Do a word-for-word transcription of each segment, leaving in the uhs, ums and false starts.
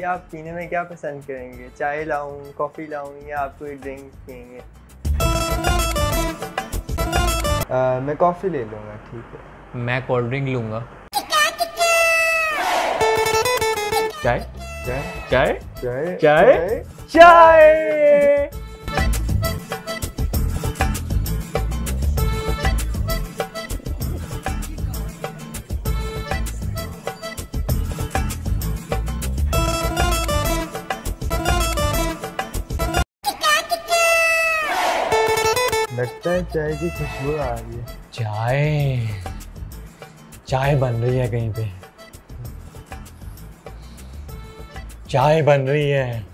आप पीने में क्या पसंद करेंगे? चाय लाऊं, कॉफ़ी लाऊं या आप कोई ड्रिंक पियेंगे? आ, मैं कॉफ़ी ले लूँगा। ठीक है। मैं कोल्ड ड्रिंक लूँगा। चाय चाय चाय चाय चाय चाय। लगता है चाय की खुशबू आ रही है। चाय चाय बन रही है कहीं पे। चाय बन रही है।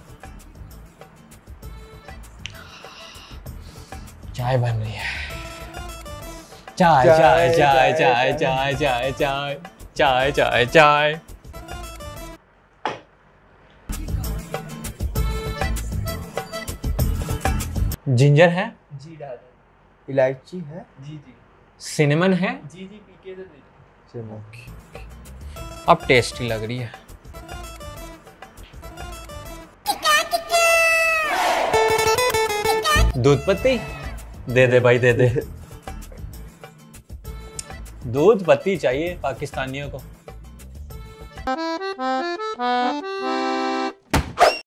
चाय बन रही है। चाय चाय चाय चाय चाय चाय चाय चाय चाय चाय। जिंजर है? जी डाल। इलायची है? जी जी। सिनेमन है? जी जी। पी के दे। चलो अब टेस्टी लग रही है। दूध पत्ती दे दे भाई, दे दे। दूध पत्ती चाहिए पाकिस्तानियों को।